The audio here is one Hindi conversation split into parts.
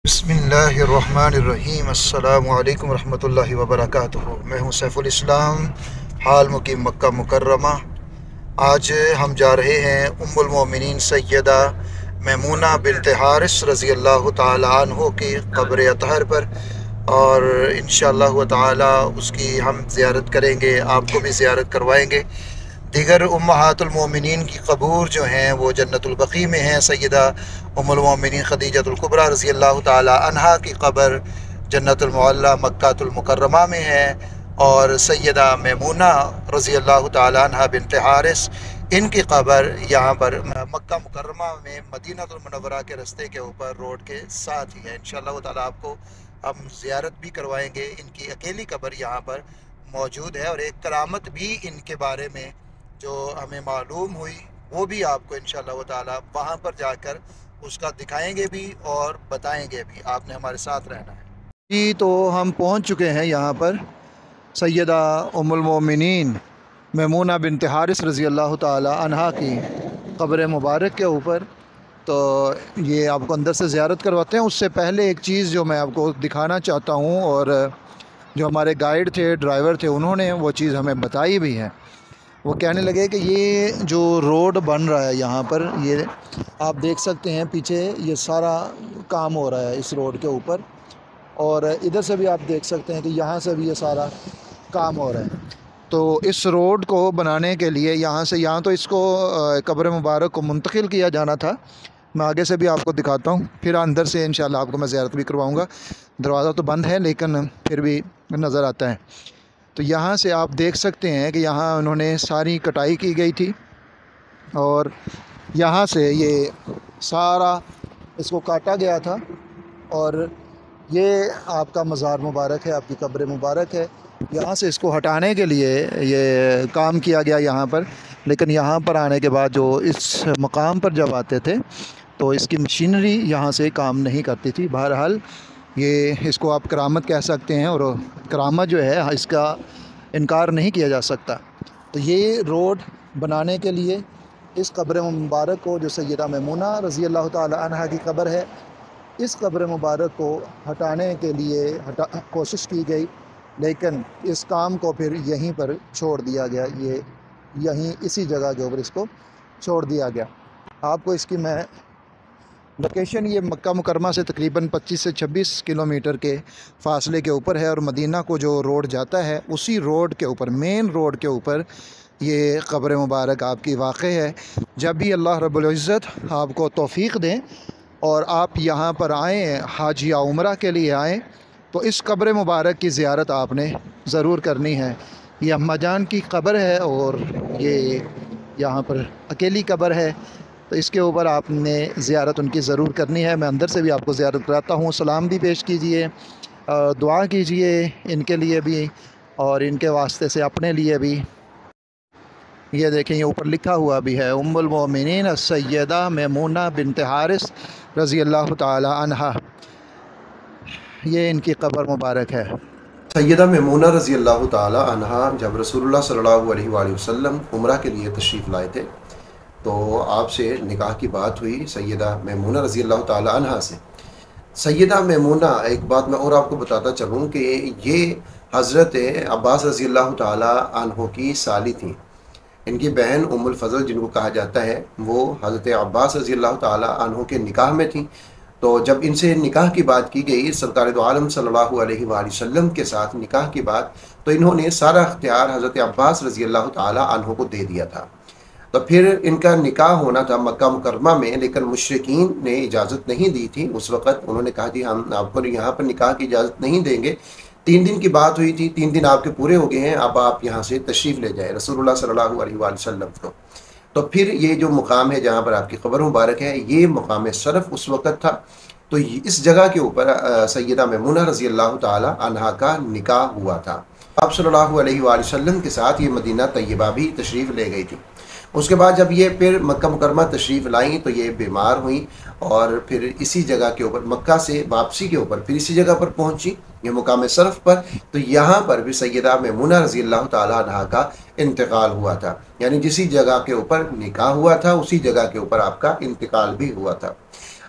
बिस्मिल्लाहिर्रहमानिर्रहीम। अस्सलामु अलैकुम रहमतुल्लाहि व बरकातुहू। मैं हूँ सैफुल इस्लाम, हाल मुकीम मक्का मुकर्रमा। आज हम जा रहे हैं उम्मुल मोमिनीन सैयदा मैमूना बिन्त हारिस रज़ी अल्लाह ताला अन्हो की क़ब्र अतहर पर, और इंशाअल्लाह ताला उसकी हम ज़ियारत करेंगे, आपको भी ज़ियारत करवाएँगे। दीगर उम्महातुल मोमिनीन की क़बूर जो हैं वो जन्नतुल बक़ी में हैं। सैयदा उम्मुल मोमिनीन खदीजतुल कुबरा रज़ी अल्लाह ताला अन्हा की क़ब्र जन्नतुल मुअल्ला मक्कातुल मुकर्रमा में है, और सैयदा मैमूना रज़ी अल्लाह ताला अन्हा बिन्त हारिस, इनकी क़ब्र यहाँ पर मक्का मुकर्रमा में मदीनातुल मुनव्वरा के रास्ते के ऊपर रोड के साथ ही है। इंशाअल्लाह ताला आपको हम ज़ियारत भी करवाएँगे। इनकी अकेली क़ब्र यहाँ पर मौजूद है, और एक करामत भी इनके बारे में जो हमें मालूम हुई वो भी आपको इंशाअल्लाह ताला वहाँ पर जाकर उसका दिखाएंगे भी और बताएंगे भी। आपने हमारे साथ रहना है जी। तो हम पहुँच चुके हैं यहाँ पर सैयदा उम्मुल मोमिनीन मैमूना बिन्त हारिस रज़ी अल्लाह ताला अन्हा की क़ब्र मुबारक के ऊपर। तो ये आपको अंदर से ज़ियारत करवाते हैं। उससे पहले एक चीज़ जो मैं आपको दिखाना चाहता हूँ, और जो हमारे गाइड थे, ड्राइवर थे, उन्होंने वो चीज़ हमें बताई भी है। वो कहने लगे कि ये जो रोड बन रहा है यहाँ पर, ये आप देख सकते हैं पीछे ये सारा काम हो रहा है इस रोड के ऊपर, और इधर से भी आप देख सकते हैं कि यहाँ से भी ये सारा काम हो रहा है। तो इस रोड को बनाने के लिए यहाँ से यहाँ तो इसको क़ब्र मुबारक को मुंतकिल किया जाना था। मैं आगे से भी आपको दिखाता हूँ, फिर अंदर से इंशाल्लाह आपको मैं ज़ियारत भी करवाऊँगा। दरवाज़ा तो बंद है लेकिन फिर भी नज़र आता है। तो यहाँ से आप देख सकते हैं कि यहाँ उन्होंने सारी कटाई की गई थी, और यहाँ से ये सारा इसको काटा गया था, और ये आपका मज़ार मुबारक है, आपकी क़ब्र मुबारक है। यहाँ से इसको हटाने के लिए ये काम किया गया यहाँ पर, लेकिन यहाँ पर आने के बाद जो इस मकाम पर जब आते थे तो इसकी मशीनरी यहाँ से काम नहीं करती थी। बहरहाल ये इसको आप करामत कह सकते हैं, और करामत जो है इसका इनकार नहीं किया जा सकता। तो ये रोड बनाने के लिए इस क़ब्र मुबारक को, जो सैयदा मैमूना रज़ी अल्लाह ताला अन्हा की क़ब्र है, इस क़ब्र मुबारक को हटाने के लिए कोशिश की गई, लेकिन इस काम को फिर यहीं पर छोड़ दिया गया। ये यहीं इसी जगह के ऊपर इसको छोड़ दिया गया। आपको इसकी मैं लोकेशन, ये मक्का मुकरमा से तकरीबन 25 से 26 किलोमीटर के फ़ासले के ऊपर है, और मदीना को जो रोड जाता है उसी रोड के ऊपर, मेन रोड के ऊपर ये क़ब्र मुबारक आपकी वाक़ है। जब भी अल्लाह रब्बुल इज़्ज़त आपको तौफ़ीक़ दें और आप यहाँ पर आएँ, हज या उम्रा के लिए आएँ, तो इस क़ब्र मुबारक की ज़ियारत आपने ज़रूर करनी है। ये अम्मा जान की क़ब्र है, और ये यहाँ पर अकेली क़ब्र है, तो इसके ऊपर आपने ज़ियारत उनकी ज़रूर करनी है। मैं अंदर से भी आपको ज़ियारत कराता हूँ। सलाम भी पेश कीजिए, दुआ कीजिए इनके लिए भी और इनके वास्ते से अपने लिए भी। ये देखें, ये ऊपर लिखा हुआ भी है, उम्मुल मोमिनीन सैयदा मैमूना बिन्त हारिस रज़ी अल्लाह ताला अन्हा। ये इनकी क़ब्र मुबारक है। सैयदा मैमूना रज़ी अल्लाह ताला अन्हा जब रसूलुल्लाह सल्लल्लाहु अलैहि वसल्लम उम्रा के लिए तशरीफ़ लाए थे, तो आपसे निकाह की बात हुई सैयदा मैमूना रज़ी अल्लाह ताला अन्हा से। सैयदा मैमूना, एक बात मैं और आपको बताता चलूँ कि ये हज़रत अब्बास रज़ी अल्लाह ताला अन्हो की साली थी। इनकी बहन उम्मुल फ़ज़ल जिनको कहा जाता है, वो हज़रत अब्बास रज़ी अल्लाह ताला अन्हो के निकाह में थी। तो जब इनसे निकाह की बात की गई, सरकार दो आलम सल्लल्लाहु अलैहि वसल्लम के साथ निकाह की बात, तो इन्होंने सारा इख्तियार हज़रत अब्बास रज़ी अल्लाह ताला अन्हो को दे दिया था। तो फिर इनका निकाह होना था मक्का मुकरमा में, लेकिन मुशरिकीन ने इजाज़त नहीं दी थी उस वक़्त। उन्होंने कहा जी हम आपको यहाँ पर निकाह की इजाज़त नहीं देंगे। 3 दिन की बात हुई थी, 3 दिन आपके पूरे हो गए हैं, अब आप यहाँ से तशरीफ़ ले जाए रसूलुल्लाह सल्लल्लाहु अलैहि वसल्लम को। तो फिर ये जो मुकाम है जहाँ पर आपकी क़ब्र मुबारक है, ये मुकाम शरफ़ उस वक़्त था। तो इस जगह के ऊपर सैयदा मैमूना रज़ी अल्लाह ताला अन्हा का निकाह हुआ था। आप सल्लल्लाहु अलैहि वसल्लम के साथ ये मदीना तैयबा भी तशरीफ़ ले गई थी। उसके बाद जब ये फिर मक्का मुकरमा तशरीफ़ लाई तो ये बीमार हुई, और फिर इसी जगह के ऊपर मक्का से वापसी के ऊपर फिर इसी जगह पर पहुंची, ये मुकाम सरफ़ पर। तो यहाँ पर भी सैयदा मैमूना रज़ी अल्लाह ताला अन्हा का इंतकाल हुआ था, यानी जिसी जगह के ऊपर निकाह हुआ था उसी जगह के ऊपर आपका इंतकाल भी हुआ था।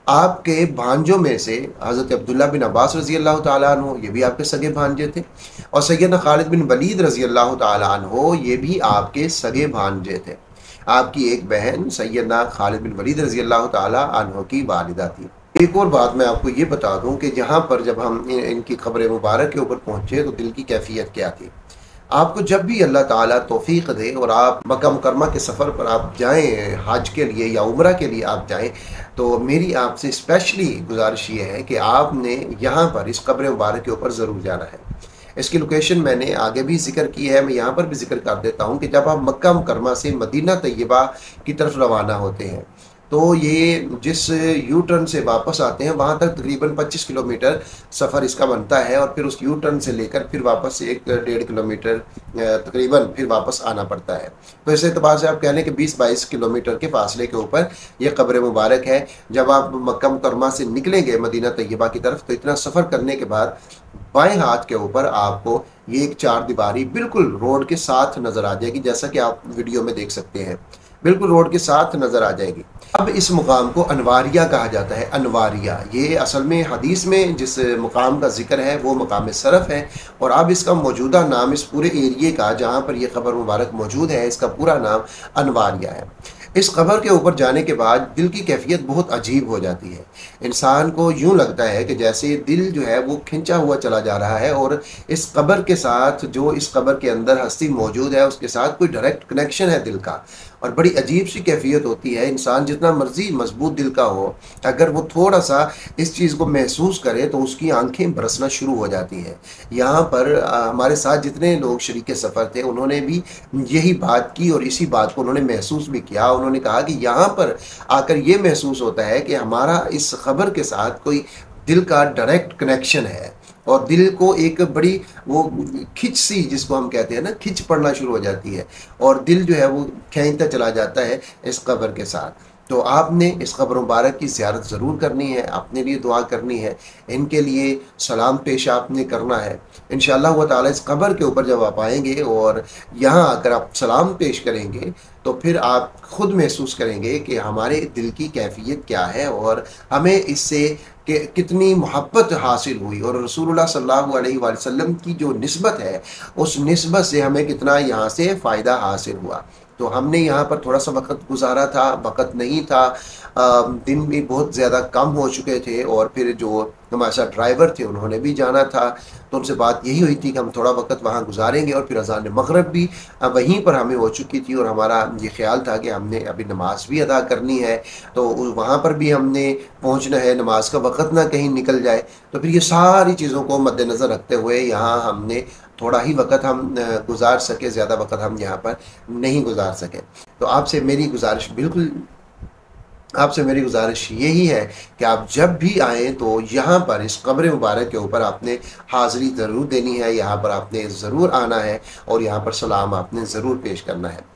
आपके भांजों में से हज़रत अब्दुल्ला बिन अब्बास रज़ी अल्लाह ताला अन्हु, ये भी आपके सगे भांजे थे, और सैयदना खालिद बिन वलीद रज़ी अल्लाह ताला अन्हु, ये भी आपके सगे भांजे थे। आपकी एक बहन सैयदना खालिद बिन वलीद रज़ी अल्लाह ताला अन्हु की वालिदा थी। एक और बात मैं आपको ये बता दूं कि जहाँ पर जब हम इनकी ख़बर मुबारक के ऊपर पहुँचे तो दिल की कैफियत क्या थी। आपको जब भी अल्लाह ताला तौफीक दे और आप मक्का मुकरमा के सफ़र पर आप जाएं, हज के लिए या उम्रा के लिए आप जाएं, तो मेरी आपसे स्पेशली गुजारिश ये है कि आपने यहाँ पर इस कब्र मुबारक के ऊपर ज़रूर जाना है। इसकी लोकेशन मैंने आगे भी जिक्र की है, मैं यहाँ पर भी जिक्र कर देता हूँ कि जब आप मक्का मुकरमा से मदीना तैयबा की तरफ रवाना होते हैं तो ये जिस यू टर्न से वापस आते हैं वहाँ तक तकरीबन 25 किलोमीटर सफ़र इसका बनता है, और फिर उस यू टर्न से लेकर फिर वापस 1-1.5 किलोमीटर तकरीबन फिर वापस आना पड़ता है। तो इस एतबार से आप कह लें कि 20-22 किलोमीटर के फासले के ऊपर यह कब्र मुबारक है। जब आप मक्का मुकरमा से निकलेंगे मदीना तैयबा की तरफ तो इतना सफ़र करने के बाद बाएं हाथ के ऊपर आपको ये एक चार दीवारी बिल्कुल रोड के साथ नज़र आ जाएगी, जैसा कि आप वीडियो में देख सकते हैं, बिल्कुल रोड के साथ नज़र आ जाएगी। अब इस मुकाम को अनवारिया कहा जाता है। अनवारिया ये असल में हदीस में जिस मुकाम का जिक्र है वो मकाम सरफ़ है, और अब इसका मौजूदा नाम इस पूरे एरिए का जहाँ पर यह क़ब्र मुबारक मौजूद है इसका पूरा नाम अनवारिया है। इस कब्र के ऊपर जाने के बाद दिल की कैफियत बहुत अजीब हो जाती है। इंसान को यूँ लगता है कि जैसे दिल जो है वो खिंचा हुआ चला जा रहा है, और इस कब्र के साथ जो इस कब्र के अंदर हस्ती मौजूद है उसके साथ कोई डायरेक्ट कनेक्शन है दिल का, और बड़ी अजीब सी कैफियत होती है। इंसान जितना मर्जी मजबूत दिल का हो, अगर वो थोड़ा सा इस चीज़ को महसूस करे तो उसकी आंखें बरसना शुरू हो जाती है। यहाँ पर हमारे साथ जितने लोग शरीके सफ़र थे उन्होंने भी यही बात की, और इसी बात को उन्होंने महसूस भी किया। उन्होंने कहा कि यहाँ पर आकर ये महसूस होता है कि हमारा इस खबर के साथ कोई दिल का डायरेक्ट कनेक्शन है, और दिल को एक बड़ी वो खिंच सी, जिसको हम कहते हैं ना, खिंच पड़ना शुरू हो जाती है, और दिल जो है वो खींचता चला जाता है इस कब्र के साथ। तो आपने इस कब्र मुबारक की ज़ियारत ज़रूर करनी है, अपने लिए दुआ करनी है, इनके लिए सलाम पेश आपने करना है। इंशाअल्लाह व ताला इस कब्र के ऊपर जब आप आएंगे और यहाँ आकर आप सलाम पेश करेंगे तो फिर आप ख़ुद महसूस करेंगे कि हमारे दिल की कैफियत क्या है और हमें इससे कि कितनी मोहब्बत हासिल हुई, और रसूलुल्लाह सल्लल्लाहु अलैहि वसल्लम की जो निस्बत है उस निस्बत से हमें कितना यहाँ से फ़ायदा हासिल हुआ। तो हमने यहाँ पर थोड़ा सा वक्त गुजारा था, वक्त नहीं था, दिन भी बहुत ज़्यादा कम हो चुके थे, और फिर जो हमारे साथ ड्राइवर थे उन्होंने भी जाना था, तो उनसे बात यही हुई थी कि हम थोड़ा वक्त वहाँ गुजारेंगे, और फिर अज़ान मगरिब भी वहीं पर हमें हो चुकी थी, और हमारा ये ख्याल था कि हमने अभी नमाज भी अदा करनी है, तो वहाँ पर भी हमने पहुँचना है, नमाज का वक्त ना कहीं निकल जाए। तो फिर ये सारी चीज़ों को मद्देनज़र रखते हुए यहाँ हमने थोड़ा ही वक्त हम गुजार सके, ज़्यादा वक्त हम यहाँ पर नहीं गुजार सके। तो आपसे मेरी गुजारिश यही है कि आप जब भी आएँ तो यहाँ पर इस कब्र मुबारक के ऊपर आपने हाज़िरी ज़रूर देनी है, यहाँ पर आपने ज़रूर आना है, और यहाँ पर सलाम आपने ज़रूर पेश करना है।